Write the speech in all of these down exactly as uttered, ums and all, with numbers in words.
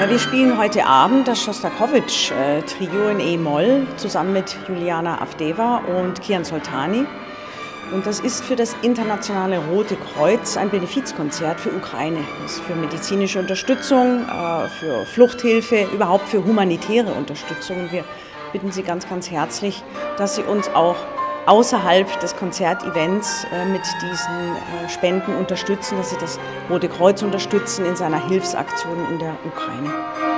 Ja, wir spielen heute Abend das Schostakowitsch-Trio in E-Moll zusammen mit Juliana Avdeva und Kian Soltani. Und das ist für das Internationale Rote Kreuz ein Benefizkonzert für Ukraine. Das ist für medizinische Unterstützung, für Fluchthilfe, überhaupt für humanitäre Unterstützung. Und wir bitten Sie ganz, ganz herzlich, dass Sie uns auch außerhalb des Konzertevents mit diesen Spenden unterstützen, dass Sie das Rote Kreuz unterstützen in seiner Hilfsaktion in der Ukraine.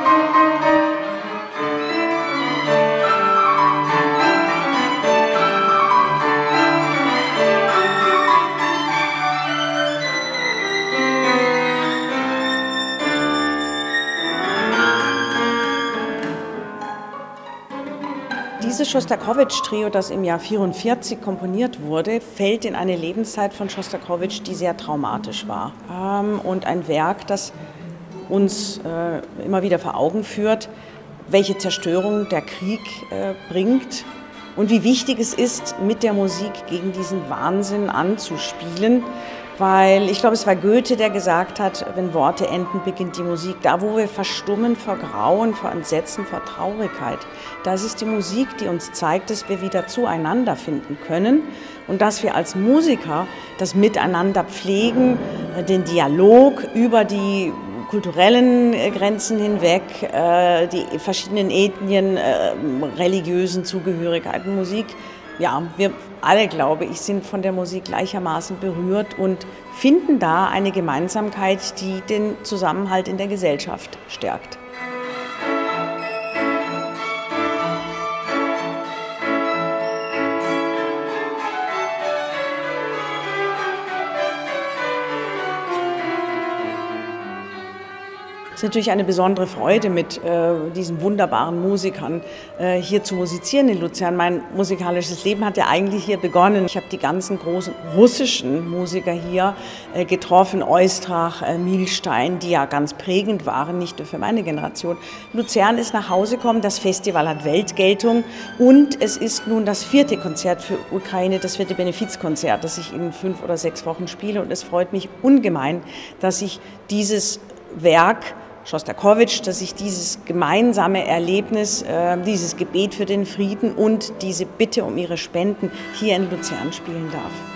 Dieses Schostakowitsch-Trio, das im Jahr vierundvierzig komponiert wurde, fällt in eine Lebenszeit von Schostakowitsch, die sehr traumatisch war. Und ein Werk, das uns immer wieder vor Augen führt, welche Zerstörung der Krieg bringt und wie wichtig es ist, mit der Musik gegen diesen Wahnsinn anzuspielen. Weil ich glaube, es war Goethe, der gesagt hat, wenn Worte enden, beginnt die Musik. Da, wo wir verstummen vor Grauen, vor Entsetzen, vor Traurigkeit, da ist es die Musik, die uns zeigt, dass wir wieder zueinander finden können und dass wir als Musiker das Miteinander pflegen, den Dialog über die kulturellen Grenzen hinweg, die verschiedenen Ethnien, religiösen Zugehörigkeiten, Musik. Ja, wir alle, glaube ich, sind von der Musik gleichermaßen berührt und finden da eine Gemeinsamkeit, die den Zusammenhalt in der Gesellschaft stärkt. Es ist natürlich eine besondere Freude, mit äh, diesen wunderbaren Musikern äh, hier zu musizieren in Luzern. Mein musikalisches Leben hat ja eigentlich hier begonnen. Ich habe die ganzen großen russischen Musiker hier äh, getroffen, Oistrach, äh, Milstein, die ja ganz prägend waren, nicht nur für meine Generation. Luzern ist nach Hause gekommen, das Festival hat Weltgeltung und es ist nun das vierte Konzert für Ukraine, das vierte Benefizkonzert, das ich in fünf oder sechs Wochen spiele. Und es freut mich ungemein, dass ich dieses Werk Schostakowitsch, dass ich dieses gemeinsame Erlebnis, äh, dieses Gebet für den Frieden und diese Bitte um ihre Spenden hier in Luzern spielen darf.